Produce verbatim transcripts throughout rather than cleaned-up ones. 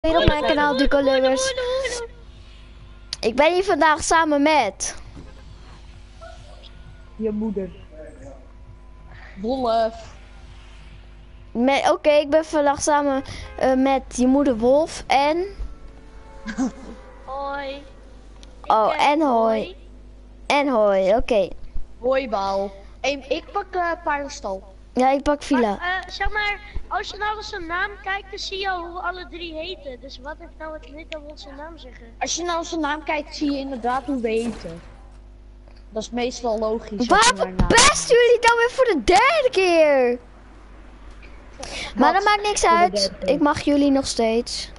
Weer op mijn kanaal Duco Lubbers. Ik ben hier vandaag samen met je moeder. Wolf. Oké, okay, ik ben vandaag samen uh, met je moeder Wolf en... Hoi. Oh, en hoi. En hoi, oké. Okay. Hoi, Baal. Ik pak uh, paardenstal. Ja, ik pak Villa. Maar, uh, zeg maar, als je nou op zijn naam kijkt, dan zie je hoe we alle drie heten. Dus wat heeft nou het nut dat we onze naam zeggen? Als je nou op zijn naam kijkt, zie je inderdaad hoe we heten. Dat is meestal logisch. Waarom verpesten jullie dan weer voor de derde keer? Wat? Maar dat maakt niks uit. Ik mag jullie nog steeds.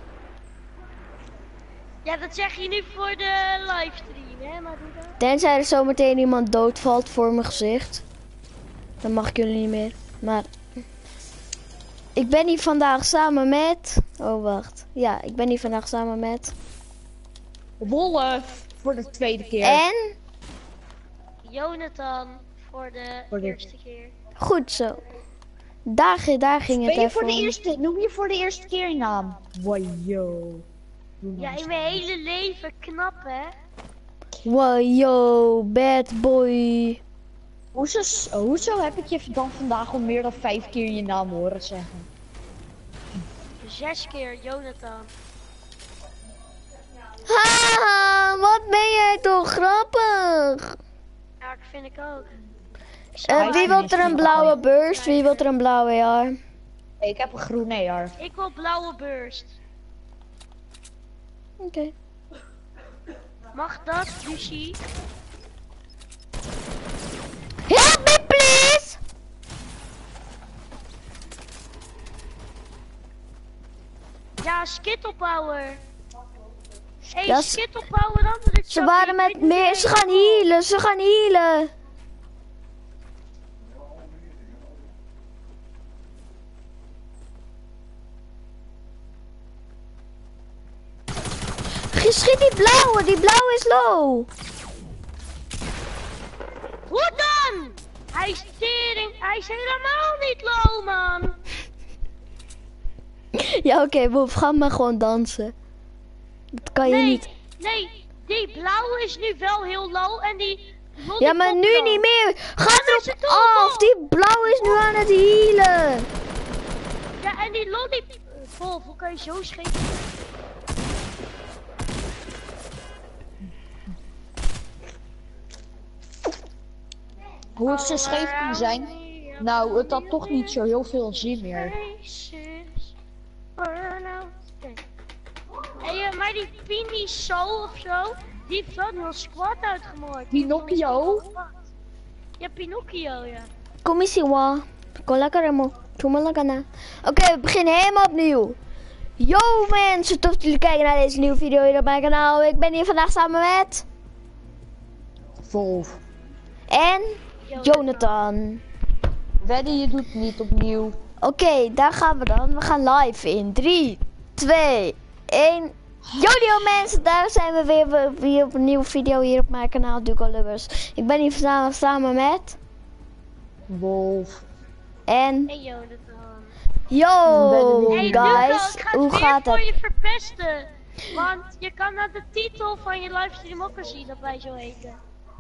Ja, dat zeg je nu voor de livestream, hè? Maar doe dat. Tenzij er zometeen iemand doodvalt voor mijn gezicht. Dan mag ik jullie niet meer. Maar... Ik ben hier vandaag samen met... Oh, wacht. Ja, ik ben hier vandaag samen met... Wolf. Voor de tweede keer. En... Jonathan. Voor de voor eerste de... keer. Goed zo. Daar, daar ging het ben je even voor de om. eerste, noem je voor de eerste keer je naam. Wow, yo. Ja, in mijn hele leven. Knap, hè? Wow, yo. Bad boy. Hoezo, hoezo heb ik je dan vandaag al meer dan vijf keer je naam horen zeggen? Zes keer, Jonathan. Haha, wat ben jij toch grappig. Ja, dat vind ik ook. Uh, wie wil er een blauwe burst? Wie wil er een blauwe A R? Ik heb een groene A R. Ik wil blauwe burst. Oké. Okay. Mag dat, Lucie? Help me, please! Ja, Skittle Power. Hey, ja, Skittle Power dan. Ze waren met meer. Ze gaan healen, ze gaan healen. Schiet die blauwe, die blauwe is low. Hoe dan? Hij is tering, hij is helemaal niet low, man. Ja, oké, okay, Wolf, ga maar gewoon dansen. Dat kan je nee, niet. Nee, die blauwe is nu wel heel low en die... Ja, maar nu niet meer. Ga erop af, die blauwe is nu aan het healen. Ja, en die lollipop... Wolf, hoe kan je zo scheef... Hoe het zo scheef kan zijn? Nou, het had toch niet zo heel veel zin meer. Hey, uh, maar die Pini Soul of zo, die heeft wel een squad uitgemoord. Pinocchio? Ja, Pinocchio, ja. Komisiwa. Kolakaremo. Tumalakana. Oké, we beginnen helemaal opnieuw. Yo mensen, tof dat jullie kijken naar deze nieuwe video hier op mijn kanaal. Ik ben hier vandaag samen met... Wolf. En... Jonathan. Wedden, je doet niet opnieuw. Oké, okay, daar gaan we dan. We gaan live in drie, twee, één. Yo mensen, daar zijn we weer, weer op een nieuwe video hier op mijn kanaal Duco Lubbers. Ik ben hier vandaag samen met... Wolf. En... Hey Jonathan. Yo hey, guys, Duco, hoe gaat het? Ik ga het weer voor je verpesten. Want je kan naar de titel van je livestream ook al zien dat wij zo heten.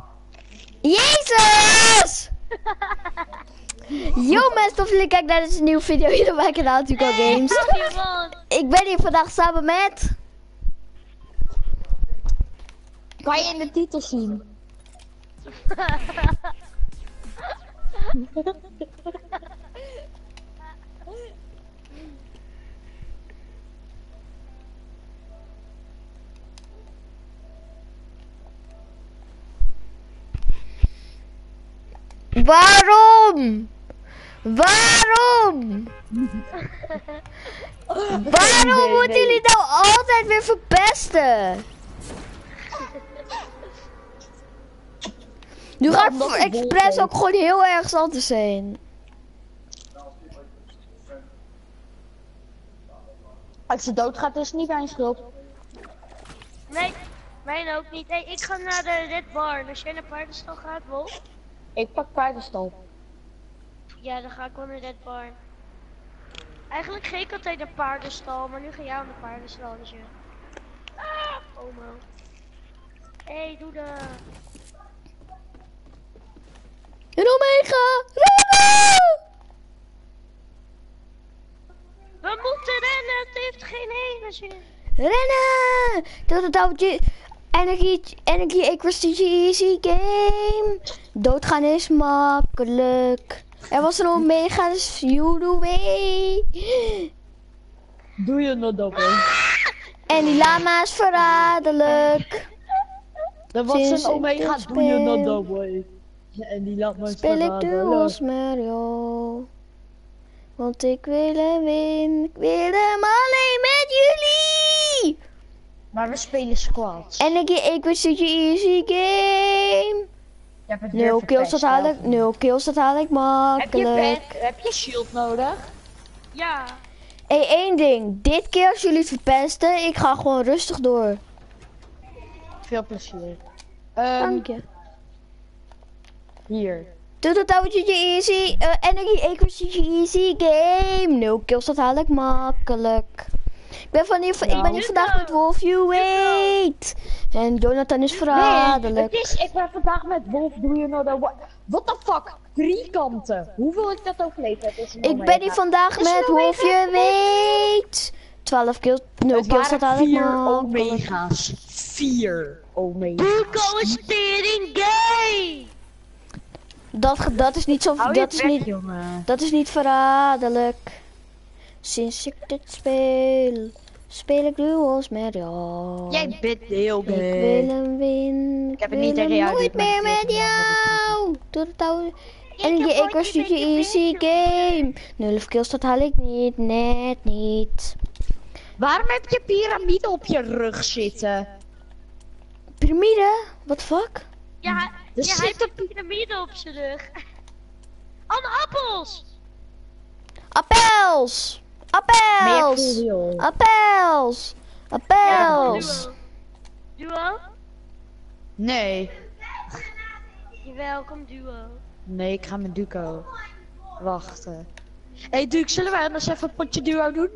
Jezus! Yo mensen, tof jullie kijken naar deze nieuwe video hier op mijn kanaal Duco Games. Ik ben hier vandaag samen met... Kan je in de titel zien? Waarom? Waarom? Waarom moeten jullie nou altijd weer verpesten? Nu ga ik voor expres ook gewoon heel erg anders heen. Als ze doodgaat is het niet mijn schuld. Nee, mijn ook niet. Hey, ik ga naar de Red Barn. Als jij naar paardenstal gaat, Wolf. Ik pak paardenstal. Ja, dan ga ik wel naar Red Barn. Eigenlijk ging ik altijd een paardenstal, maar nu ga jij aan de paardenstal, dus ja. Ah, oh man. Hé, hey, doe de... Een Omega! Rennen! We moeten rennen, het heeft geen ene zin. Rennen! Dat het oude Energy, Energy Equity Easy Game. Doodgaan is makkelijk. Er was een Omega, dus you do way. Doe je nog dat wel? En die lama is verraderlijk. Er was Sinds een ik Omega, dit doe je nog speel. dat wel? En die laat me Speel ik duels met jou. Want ik wil hem winnen. Ik wil hem alleen met jullie. Maar we spelen squads. Energy Equity Easy Game. Je hebt het weer Nul kills, dat verpest, haal hè? ik, nul kills, dat haal ik Heb je, makkelijk. pet, heb je shield nodig? Ja. Hé, hey, één ding. Dit keer als jullie het verpesten, ik ga gewoon rustig door. Veel plezier. Ehm Dank je. hier. Doe het touwtje easy. Uh, Energy Equity Easy Game. Nul kills, dat haal ik makkelijk. Ik ben, van hier, ik ben Nou. hier vandaag met Wolf, you wait. En Jonathan is verraderlijk. Nee, het is, ik ben vandaag met Wolf, doe je nou dat? What the fuck? Drie kanten. Hoeveel ik dat overleefd heb is een Ik Omega. ben hier vandaag Is een met Omega? Wolf, je weet. twaalf kills, nul Het kills, dat waren haal ik vier makkelijk. Omega's. Vier Omega's. Duco is tering gay! Dat, ge- dat is niet zo, Hou je dat is bek, niet, jongen. dat is niet verraderlijk. Sinds ik dit speel, speel ik duels met jou. Jij bent heel Ik wil gay. hem winnen. Ik heb het wil niet tegen hem jou, nooit dit maakt meer niet met uit, man, jou. Doe het oude. En heb je ooit Equus een beetje easy beter game. Nul kills, dat haal ik niet, net niet. Waarom heb je piramide op je rug zitten? Piramide? What fuck? Ja, hij- Er ja, hij zit heeft een piramide op zijn rug. Anne appels! Appels! Meer Appels! real. Appels! Ja, Appels! duo. Duo? Nee. Jawel, kom duo. Nee, ik ga met Duco. Wachten. Hé hey, Duke, zullen wij anders even een potje duo doen?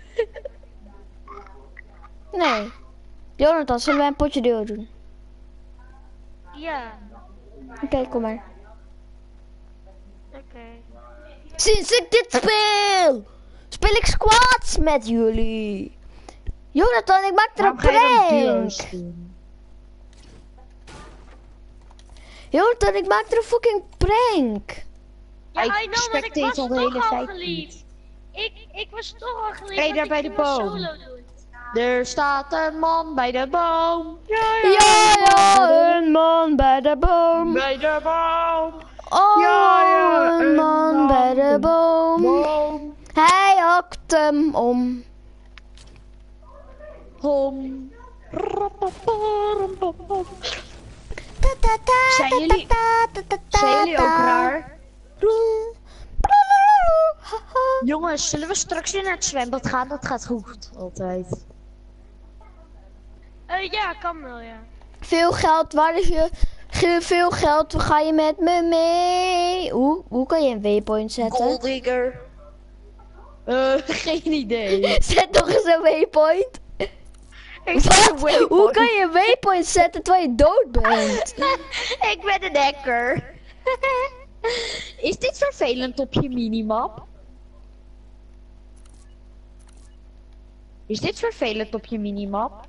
Nee. Jonathan, zullen wij een potje duo doen? Ja, Oké, kom maar. oké. Sinds ik dit speel, speel ik squads met jullie. Jonathan, ik maak er een Waarom ga je dan prank. duo's doen? Jonathan, ik maak er een fucking prank. Ja, Ik I know, maar ik spectate was al de toch hele al tijd geliefd. Ik, ik was toch al geliefd. Hey, want daar ik bij de ging wel boom. solo doen. Er staat een man bij de boom. Ja, Ja, ja, een man bij de boom. Bij de boom. Oh, Ja, ja, een man bij de boom. Boom. Hij hakt hem om. Hom. Ta, ta, ta, Zijn ta, jullie- ta, ta, ta, ta, Zijn jullie ook ta. raar? Haha. Jongens, zullen we straks weer naar het zwembad gaan? Dat gaat goed, altijd. Eh, ja, kan wel, ja. Veel geld, waar is je? Ge- Veel geld, ga je met me mee? Hoe, hoe kan je een waypoint zetten? Golddigger. Eh, geen idee. Zet toch eens een waypoint. Ik Wat? Hoe kan je een waypoint zetten terwijl je dood bent? Ik ben een hacker. Is dit vervelend op je minimap? Is dit vervelend op je minimap?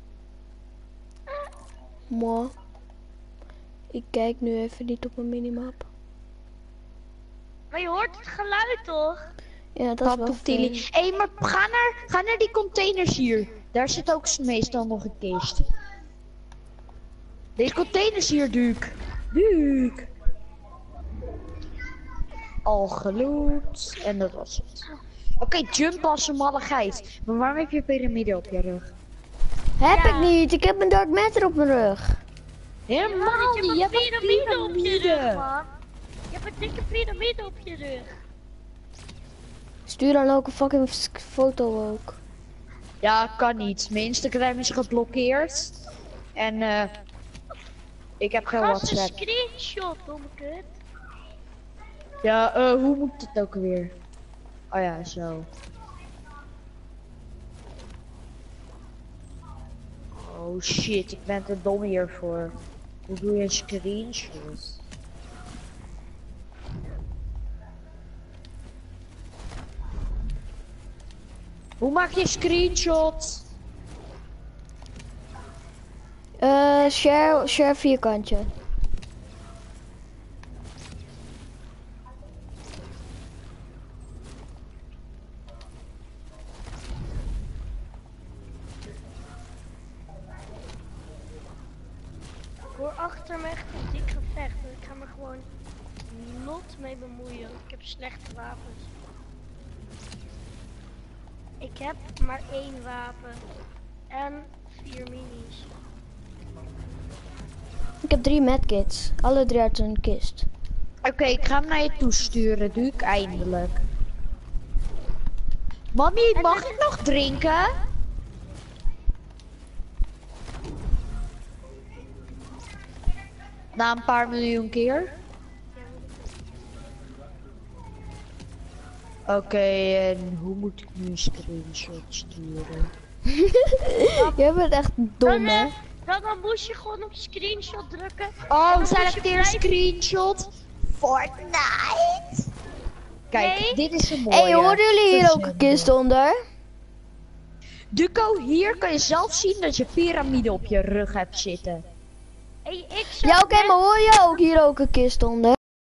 Moi. Ik kijk nu even niet op mijn minimap. Maar je hoort het geluid toch? Ja, dat is Wat wel doet Tilly? fijn. Hé, maar ga naar, ga naar die containers hier. Daar zit ook meestal nog een kist. Deze containers hier, Duke. Duke. Al geloot. En dat was het. Oké, jump als een malle geit. Maar waarom heb je een piramide op je rug? Heb Ja. ik niet, ik heb een Dark Matter op mijn rug. Helemaal je niet, je hebt hebt een een piramide op je rug, piramide. man. Je hebt een dikke piramide op je rug. Stuur dan ook een fucking f- foto ook. Ja, kan niet. Mijn Instagram is geblokkeerd. En eh ik heb geen Gast, een WhatsApp. screenshot, domme kut. Ja, eh hoe moet het ook weer? Oh ja, zo. Oh shit, ik ben te dom hiervoor. Hoe doe je een screenshot? Hoe maak je een screenshot? Eh, share, share vierkantje. Ik hoor achter me echt een dik gevecht. En ik ga me gewoon not mee bemoeien. Ik heb slechte wapens. Ik heb maar één wapen. En vier minis. Ik heb drie medkits. Alle drie uit een kist. Oké, okay, ik ga hem naar je toesturen. Doe ik eindelijk. Mami, mag ik nog drinken? Na een paar miljoen keer. Oké, okay, en hoe moet ik nu een screenshot sturen? Jij bent echt dom, hè? Dan, dan, dan moest je gewoon op screenshot drukken. Oh, selecteer screenshot. Fortnite. Kijk, nee. Dit is een mooie. Hey, hoorden jullie hier ook een kist onder? Duco, hier kan je zelf zien dat je piramide op je rug hebt zitten. Hey, ik ja, oké, okay, maar hoor jij ook hier ook een kist onder?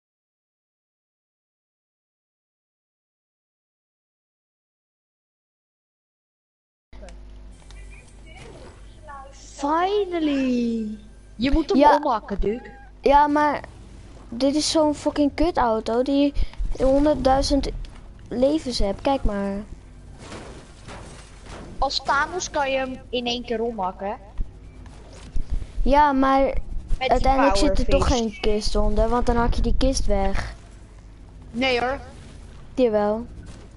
Finally. Je moet hem ja. omhakken, Duke. Ja, maar dit is zo'n fucking kutauto die honderdduizend levens heeft. Kijk maar. Als Thanos kan je hem in één keer omhakken. Ja, maar met uiteindelijk zit er toch geen kist onder, want dan hak je die kist weg. Nee hoor. Jawel.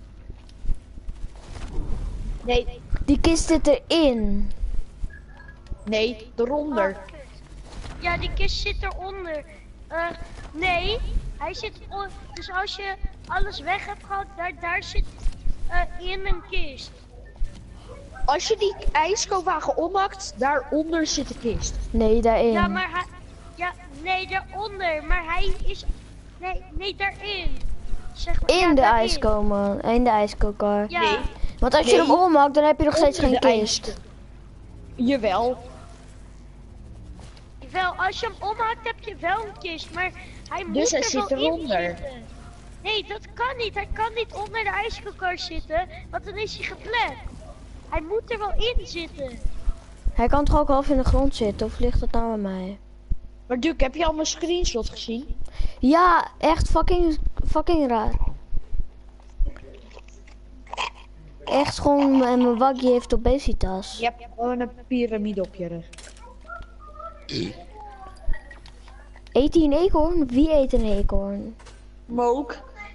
Nee. Die kist zit erin. Nee, eronder. Oh, ja, die kist zit eronder. Uh, nee, hij zit on dus als je alles weg hebt gehad, daar, daar zit uh, in een kist. Als je die ijskoopwagen ommakt, daaronder zit de kist. Nee, daarin. Ja, maar hij... Ja, nee, daaronder. Maar hij is... Nee, nee, daarin. Zeg maar, in ja, de daarin. ijskomen. In de ijskookkar. Ja. Nee. Want als nee. je hem ommakt, dan heb je nog steeds geen kist. Ijs. Jawel. Wel, als je hem ommaakt heb je wel een kist, maar hij moet dus hij er zit wel eronder. in zitten. Nee, dat kan niet. Hij kan niet onder de ijskoker zitten, want dan is hij gepland. Hij moet er wel in zitten. Hij kan toch ook half in de grond zitten, of ligt dat nou aan mij? Maar Duke, heb je al mijn screenshot gezien? Ja, echt fucking, fucking raar. Echt gewoon, en mijn waggie heeft obesitas. Je hebt gewoon een piramide op je rug. Eet hij een eekhoorn? Wie eet een eekhoorn? Mook.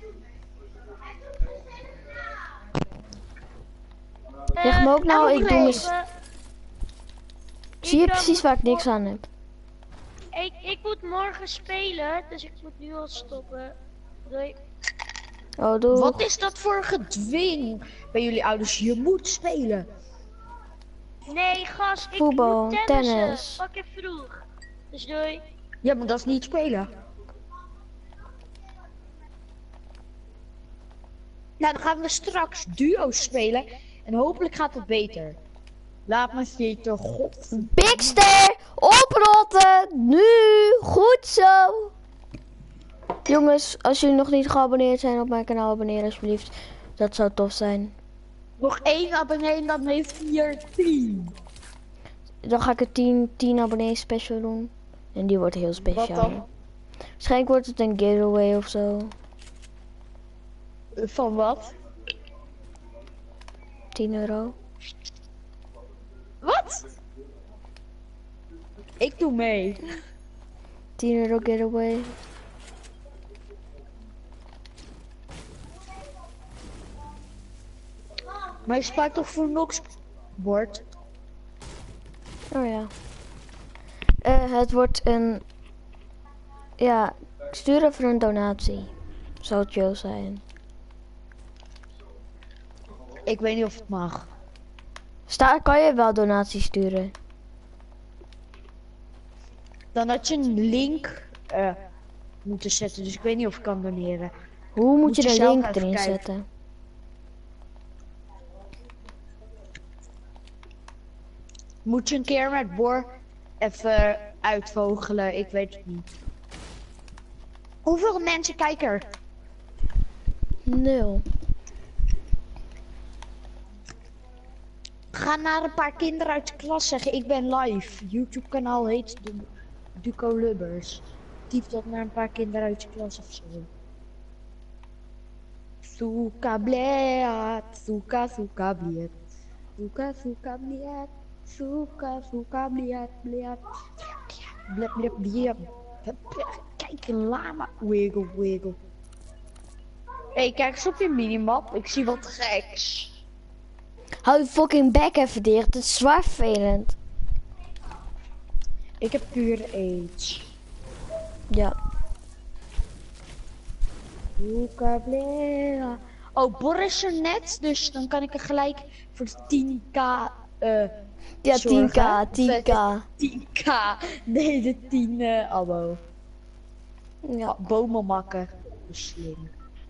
Zeg me ook nou, ik doe mis... Uh, Zie je precies waar ik niks aan heb? Ik, ik moet morgen spelen, dus ik moet nu al stoppen. Doei. Oh, doe. Wat is dat voor gedwing bij jullie ouders? Je moet spelen. Nee, gast, ik voetbal, moet tennissen. tennis. Fucking vroeg. Dus doei. Ja, maar dat is niet spelen. Nou, dan gaan we straks duo spelen. En hopelijk gaat het beter. Laat me zitten, god. Bigster, oprotten, nu, goed zo. Jongens, als jullie nog niet geabonneerd zijn op mijn kanaal, abonneer alsjeblieft. Dat zou tof zijn. Nog één abonnee en dan heeft vier tien. Dan ga ik een tien, tien abonnee special doen. En die wordt heel speciaal. Wat dan? Waarschijnlijk wordt het een giveaway of zo. Van wat? tien euro. Wat? Ik doe mee. tien euro giveaway. Maar je spaart toch voor Nox bord? Oh ja. Uh, het wordt een... Ja, ik stuur even een donatie. Zou het jou zijn. Ik weet niet of het mag. Sta, kan je wel donaties sturen? Dan had je een link uh, moeten zetten, dus ik weet niet of ik kan doneren. Hoe moet, Moet je je de zelf link even erin kijken. zetten? Moet je een keer met Bor even uitvogelen, ik weet het niet. Hoeveel mensen kijken er? Nul. Ga naar een paar kinderen uit de klas zeggen, ik ben live. YouTube kanaal heet Du Duco Lubbers. Typ dat naar een paar kinderen uit je klas of zo. Suka bleat, suka suka bliet. Suka suka bliet, suka suka bliet, bliet. Bliet, bliet, bliet. Kijk, een lama. Wiggle, wiggle. Hé, hey, kijk eens op je minimap. Ik zie wat geks. Hou je fucking bek even dicht, het is zwaar vervelend. Ik heb puur AIDS. Ja. Oh, Boris er net, dus dan kan ik er gelijk voor de tien k uh, Ja, tien k, zorgen. tien k. tien k, nee, de tien uh, abo. Ja. Oh, bomen makken, slim.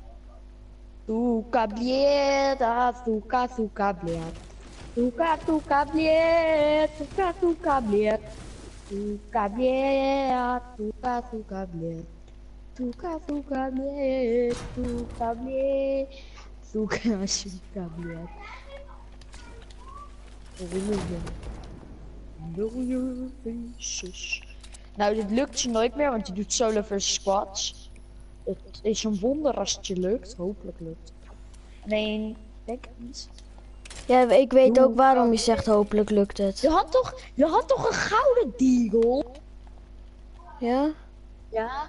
Tuka blieta, tuka tuka bliet. Tuka tuka bliet, tuka tuka bliet. Tuka bliet, tuka tuka bliet. Tuka tuka bliet, tuka bliet. Tuka tuka bliet. Nou, dit lukt je nooit meer, want je doet solo versus squads. Het is een wonder als het je lukt. Hopelijk lukt. Nee, denk ik niet. Ja, ik weet ook waarom je zegt hopelijk lukt het. Je had toch, je had toch een gouden deagle? Ja? Ja.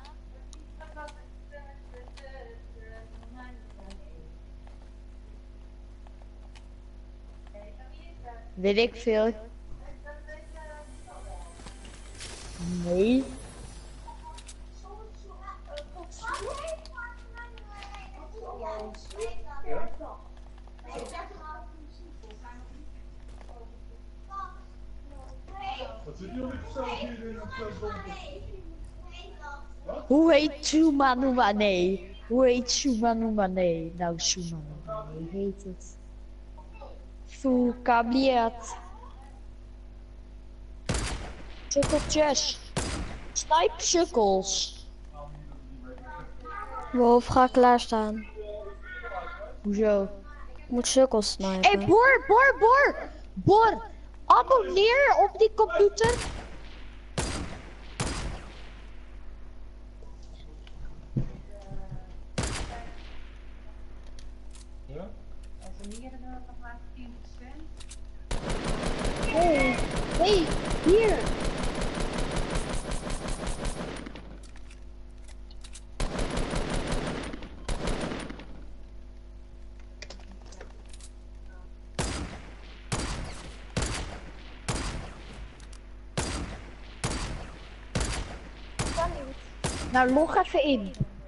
Weet ik veel. Nee. Hoe heet Shuma Numa nee? Hoe heet Shuma Numa nee? Nou, Shuma Numa nee, heet het. Fukabliet. Sukkeltjes. Snipe sukkels. Wolf, ga klaarstaan. Hoezo? Ik moet sukkels snipen. Hé, hey, Bor, Bor, Bor! Bor! Abonneer op die computer. Ja? Hey, hey, hier. Nou, log even in.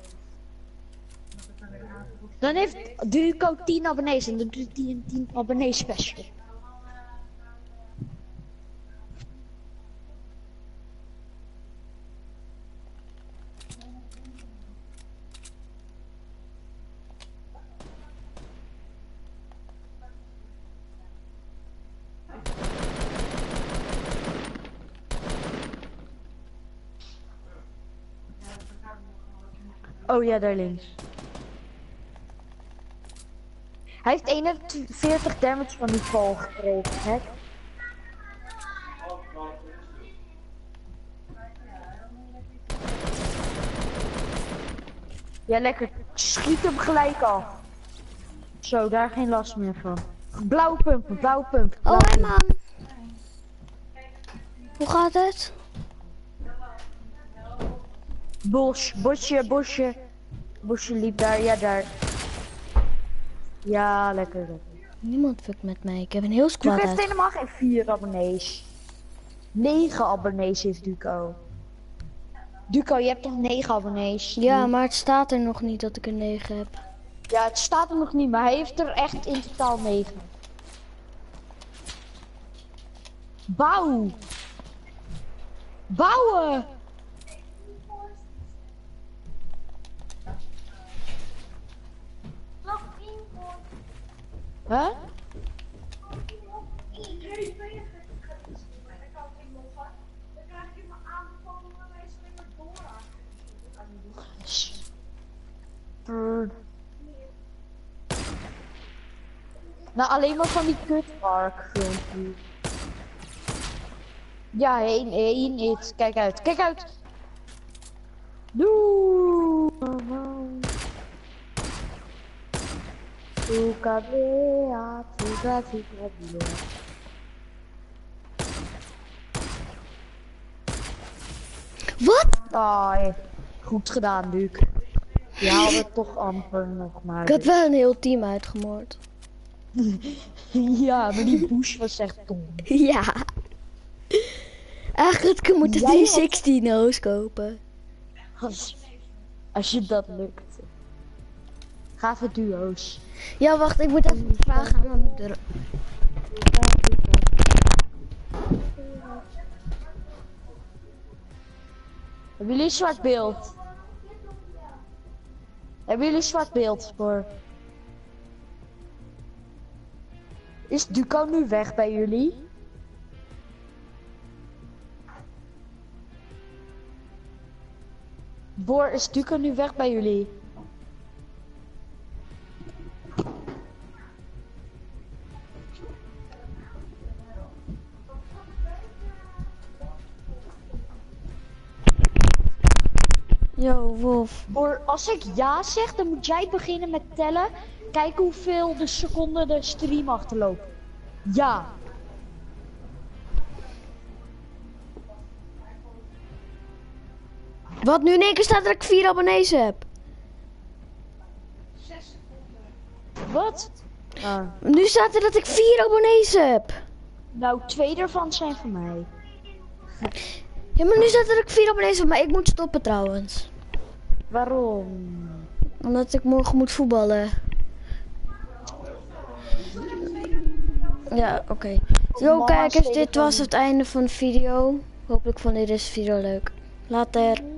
Dan heeft Duco tien abonnees en dan doet hij een tien abonnees special. Oh ja, daar links. Hij heeft eenenveertig damage van die val gekregen, hè? Ja, lekker. Schiet hem gelijk af. Zo, daar geen last meer van. Blauwe pump, blauwe pump. Oh, blauwe hey pump. man. Hoe gaat het? Bos, bosje, bosje. Bosje liep daar, ja daar. Ja, lekker, lekker. Niemand fuckt met mij. Ik heb een heel Duco squad heeft uit. helemaal geen vier abonnees. Negen abonnees heeft Duco. Duco, je hebt toch negen abonnees? Ja, maar het staat er nog niet dat ik een negen heb. Ja, het staat er nog niet, maar hij heeft er echt in totaal negen. Bouw! Bouwen! Huh? Brrr. Nou, alleen maar van die kutpark filmpjes. Ja, heen, heen, iets. Kijk uit, kijk uit! Doe! Suka beat, suka, suka beat. Wat? Ai, goed gedaan, Luc. Je haalde het toch amper nog maar. Ik had wel een heel team uitgemoord. Ja, maar die bush was echt dom. Ja. Eigenlijk moet ik Jij die had- zestien O's kopen. Als, als je dat lukt. Gave duo's. Ja, wacht, ik moet even vragen aan mijn moeder. Hebben jullie zwart beeld? Hebben jullie zwart beeld voor? Is Duco nu weg bij jullie? Boor, is Duco nu weg bij jullie? Yo, Wolf. Boor, als ik ja zeg, dan moet jij beginnen met tellen. Kijken hoeveel de seconden de stream achterloopt. Ja. Wat nu in één keer staat dat ik vier abonnees heb. Wat? Ah. Nu staat er dat ik vier abonnees heb. Nou, twee daarvan zijn van mij. Ja, maar nu staat er dat ik vier abonnees heb, maar ik moet stoppen trouwens. Waarom? Omdat ik morgen moet voetballen. Ja, oké. Zo Mama kijkers, steekt dit hem. was het einde van de video. Hopelijk vond je deze video leuk. Later.